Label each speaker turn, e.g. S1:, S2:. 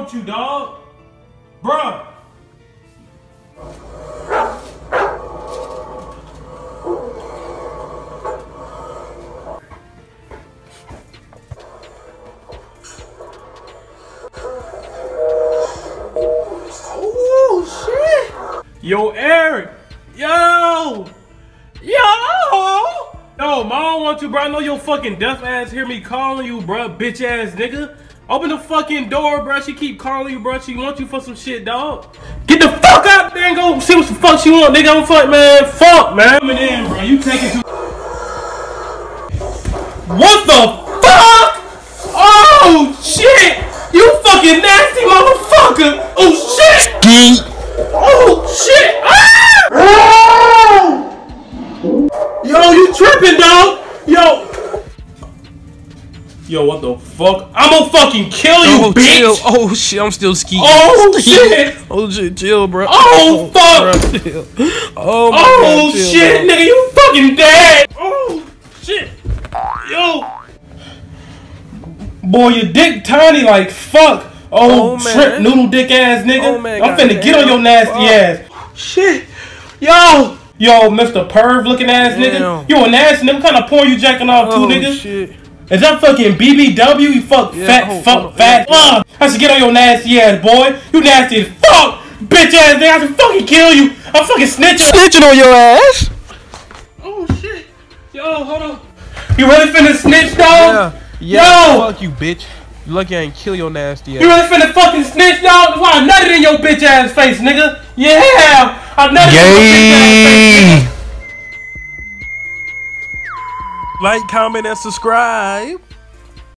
S1: with you, dog? Bruh. Oh, shit. Yo, Eric. Yo, mom want you, bro. I know your fucking deaf ass hear me calling you, bro, bitch ass nigga. Open the fucking door, bro. She keep calling you, bro. She want you for some shit, dog. Get the fuck out there and go see what the fuck she want, nigga. I'm fuck, man. Fuck, man. Coming in, bro. You taking too. What the fuck? Oh shit! You fucking nasty motherfucker! Oh shit!
S2: Skeet.
S1: Oh shit! Ah! Yo, you tripping, dog? Yo, what the fuck? I'ma fucking kill you, bitch!
S2: Chill. Oh shit, I'm still skeeting.
S1: Oh shit!
S2: Oh shit, chill, bro.
S1: Oh fuck!
S2: Bro, chill. Oh, my
S1: Oh
S2: God, chill,
S1: shit,
S2: bro.
S1: nigga, you fucking dead! Oh shit! Yo! Boy, your dick tiny like fuck! Oh, shrimp noodle dick ass nigga!
S2: Oh, man,
S1: I'm finna get on your nasty ass! Shit! Yo, Mr. Perv looking ass nigga. You a nasty nigga. What kind of porn you jacking off to, nigga?
S2: Shit.
S1: Is that fucking BBW? You fuck fat. I should get on your nasty ass, boy. You nasty as fuck, bitch ass nigga. I should fucking kill you. I'm fucking
S2: Snitching on your ass.
S1: Oh shit. Yo, hold on. You really finna snitch, dog?
S2: Yeah.
S1: Yo.
S2: Fuck you, bitch. You lucky I ain't kill your nasty ass.
S1: You really finna fucking snitch, dog? That's why I nutted in your bitch ass face, nigga. Yeah. I nutted in your bitch ass face, nigga.
S2: Like, comment, and subscribe.